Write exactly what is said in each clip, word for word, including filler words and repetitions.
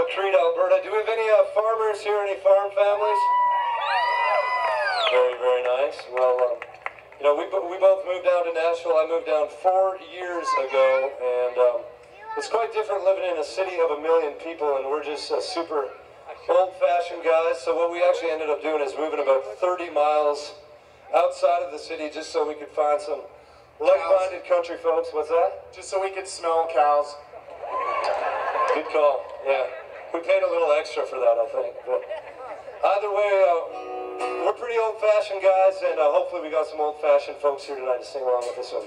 Lacrete, Alberta. Do we have any uh, farmers here? Any farm families? Very, very nice. Well, um, you know, we, we both moved down to Nashville. I moved down four years ago, and um, it's quite different living in a city of a million people, and we're just uh, super old-fashioned guys. So what we actually ended up doing is moving about thirty miles outside of the city just so we could find some like-minded country folks. What's that? Just so we could smell cows. Good call. Yeah, we paid a little extra for that, I think. But either way, uh, we're pretty old-fashioned guys, and uh, hopefully we got some old-fashioned folks here tonight to sing along with us.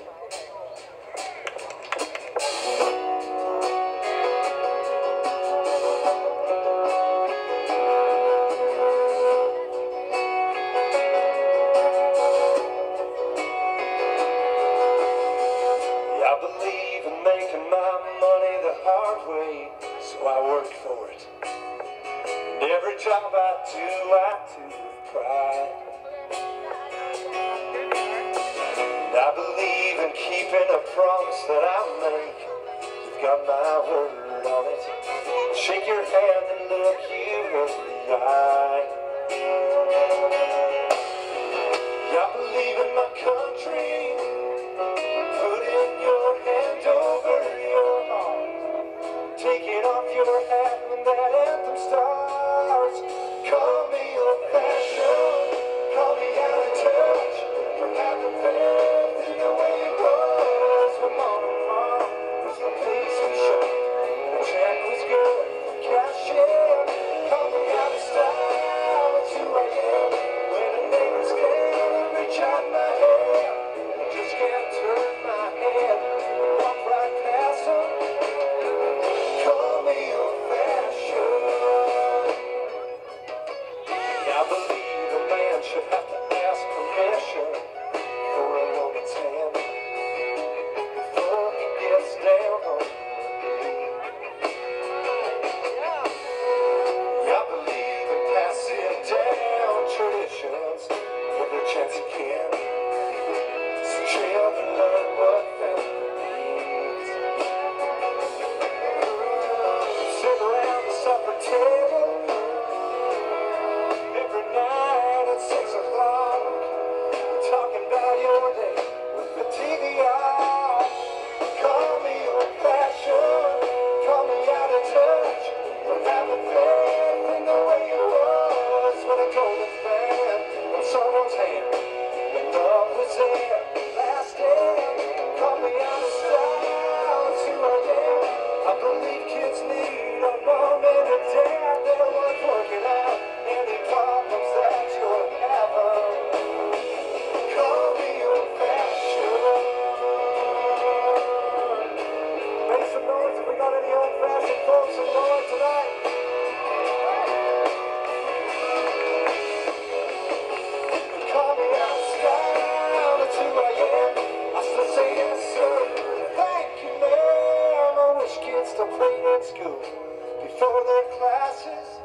I believe in making my money the hard way, so I work for it. And every job I do, I do with pride. And I believe in keeping a promise that I make. You've got my word on it. Shake your hand and look you in the eye. I believe in my country. Take it off your hat when that anthem starts. Call me old-fashioned, call me out of touch, from having faith in the way it was. When mom and mom was the place we showed, the check was good, cash in. Call me out of style, it's who I am. When a neighbor's there, reach out my hand, I just can't turn my head, walk right past them. I believe a man should have to ask permission for a woman's hand before he gets down on his knees. I believe in passing down traditions every chance you can, so children learn what family means. Sit around the supper table every night at six o'clock, talking about your day with the T V on. Call me old-fashioned, call me out of touch, but having faith in the way it was when a golden fan on someone's hand, when love was there last day. Call me out of style, it's who I am. I believe kids need a mom and a dad. They're worth working out any problems that you're having. Call me old-fashioned. Make some noise if we got any old-fashioned folks in Lord tonight. Call me out of style, it's who I am. I still say yes, sir. Thank you, ma'am. I wish kids still played in school before their classes.